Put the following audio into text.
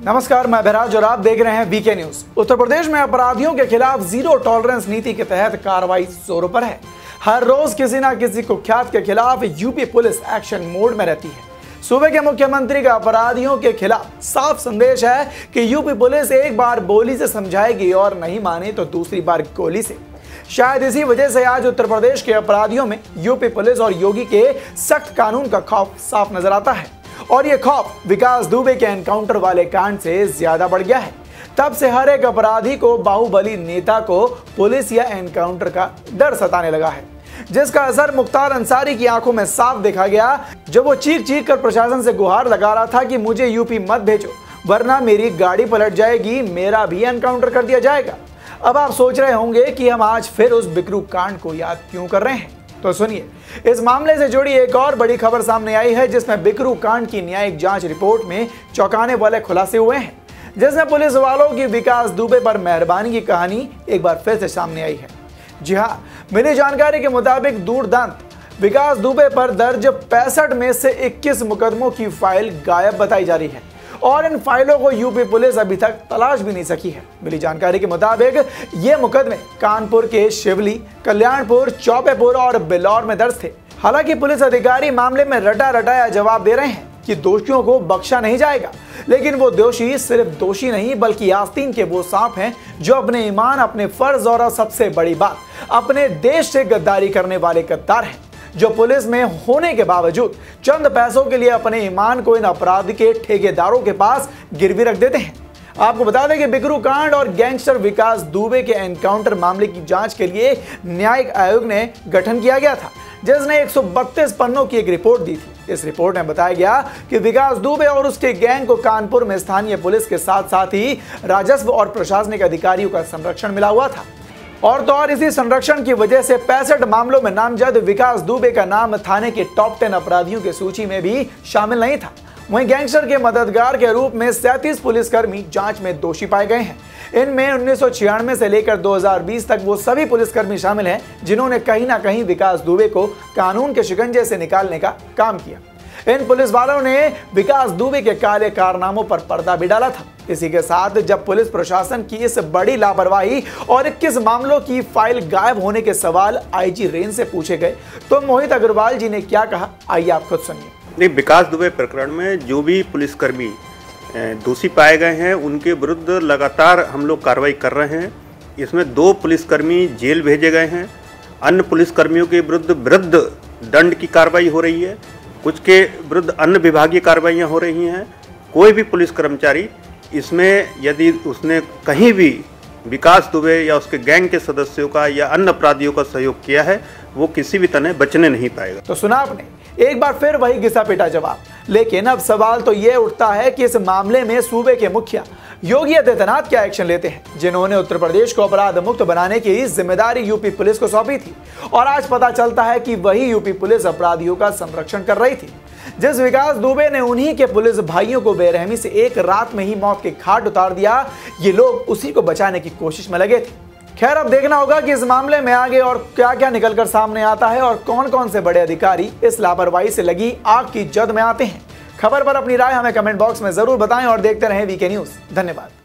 नमस्कार, मैं बहराज और आप देख रहे हैं वीके न्यूज। उत्तर प्रदेश में अपराधियों के खिलाफ जीरो टॉलरेंस नीति के तहत कार्रवाई जोरों पर है। हर रोज किसी न किसी कुख्यात के खिलाफ यूपी पुलिस एक्शन मोड में रहती है। सूबे के मुख्यमंत्री का अपराधियों के खिलाफ साफ संदेश है कि यूपी पुलिस एक बार बोली से समझाएगी और नहीं माने तो दूसरी बार गोली से। शायद इसी वजह से आज उत्तर प्रदेश के अपराधियों में यूपी पुलिस और योगी के सख्त कानून का खौफ साफ नजर आता है और ये खौफ विकास दुबे के एनकाउंटर वाले कांड से ज्यादा बढ़ गया है। तब से हर एक अपराधी को बाहुबली नेता को पुलिस या एनकाउंटर का डर सताने लगा है, जिसका असर मुख्तार अंसारी की आंखों में साफ देखा गया जब वो चीख चीख कर प्रशासन से गुहार लगा रहा था कि मुझे यूपी मत भेजो वरना मेरी गाड़ी पलट जाएगी, मेरा भी एनकाउंटर कर दिया जाएगा। अब आप सोच रहे होंगे कि हम आज फिर उस बिकरू कांड को याद क्यों कर रहे हैं, तो सुनिए। इस मामले से जुड़ी एक और बड़ी खबर सामने आई है जिसमें बिकरू कांड की न्यायिक जांच रिपोर्ट में चौंकाने वाले खुलासे हुए हैं, जिसमें पुलिस वालों की विकास दुबे पर मेहरबानी की कहानी एक बार फिर से सामने आई है। जी हां, मिली जानकारी के मुताबिक दूरदंत विकास दुबे पर दर्ज 65 में से 21 मुकदमों की फाइल गायब बताई जा रही है और इन फाइलों को यूपी पुलिस अभी तक तलाश भी नहीं सकी है। मिली जानकारी के मुताबिक ये मुकदमे कानपुर के शिवली, कल्याणपुर, चौबेपुर और बिलौर में दर्ज थे। हालांकि पुलिस अधिकारी मामले में रटा रटाया जवाब दे रहे हैं कि दोषियों को बख्शा नहीं जाएगा, लेकिन वो दोषी सिर्फ दोषी नहीं बल्कि आस्तीन के वो सांप हैं जो अपने ईमान, अपने फर्ज और सबसे बड़ी बात अपने देश से गद्दारी करने वाले गद्दार हैं, जो पुलिस में होने के बावजूद चंद पैसों के लिए अपने ईमान को इन अपराध के ठेकेदारों के पास गिरवी रख देते हैं। आपको बता दें कि बिकरू कांड और गैंगस्टर विकास दुबे के एनकाउंटर मामले की जांच के लिए न्यायिक आयोग ने गठन किया गया था, जिसने 132 पन्नों की एक रिपोर्ट दी थी। इस रिपोर्ट में बताया गया कि विकास दुबे और उसके गैंग को कानपुर में स्थानीय पुलिस के साथ साथ ही राजस्व और प्रशासनिक अधिकारियों का संरक्षण मिला हुआ था और तो और इसी संरक्षण की वजह से 65 मामलों में नामजद विकास दुबे का नाम थाने के टॉप 10 अपराधियों की सूची में भी शामिल नहीं था। वहीं गैंगस्टर के मददगार के रूप में 37 पुलिसकर्मी जांच में दोषी पाए गए हैं। इनमें 1996 से लेकर 2020 तक वो सभी पुलिसकर्मी शामिल हैं जिन्होंने कहीं ना कहीं विकास दुबे को कानून के शिकंजे से निकालने का काम किया। इन पुलिस वालों ने विकास दुबे के काले कारनामों पर पर्दा भी डाला था। इसी के साथ जब पुलिस प्रशासन की इस बड़ी लापरवाही और 21 मामलों की फाइल गायब होने के सवाल आईजी रेंज से पूछे गए तो मोहित अग्रवाल जी ने क्या कहा, आइए आप खुद सुनिए। नहीं, विकास दुबे प्रकरण में जो भी पुलिसकर्मी दोषी पाए गए हैं उनके विरुद्ध लगातार हम लोग कार्रवाई कर रहे हैं। इसमें 2 पुलिसकर्मी जेल भेजे गए हैं, अन्य पुलिसकर्मियों के विरुद्ध दंड की कार्रवाई हो रही है, कुछ के विरुद्ध अन्य विभागीय कार्रवाइयाँ हो रही हैं। कोई भी पुलिस कर्मचारी इसमें यदि उसने कहीं भी विकास दुबे या उसके गैंग के सदस्यों का या अन्य अपराधियों का सहयोग किया है वो किसी भी तरह बचने नहीं पाएगा। तो सुना आपने, एक बार फिर वही घिसा पिटा जवाब। लेकिन अब सवाल तो ये उठता है कि इस मामले में सूबे के मुखिया योगी आदित्यनाथ क्या एक्शन लेते हैं, जिन्होंने उत्तर प्रदेश को अपराध मुक्त बनाने की जिम्मेदारी यूपी पुलिस को सौंपी थी और आज पता चलता है कि वही यूपी पुलिस अपराधियों का संरक्षण कर रही थी। जिस विकास दुबे ने उन्हीं के पुलिस भाइयों को बेरहमी से एक रात में ही मौत के घाट उतार दिया, ये लोग उसी को बचाने की कोशिश में लगे थे। खैर, अब देखना होगा कि इस मामले में आगे और क्या क्या निकलकर सामने आता है और कौन कौन से बड़े अधिकारी इस लापरवाही से लगी आग की जद में आते हैं। खबर पर अपनी राय हमें कमेंट बॉक्स में जरूर बताएं और देखते रहें वीके न्यूज। धन्यवाद।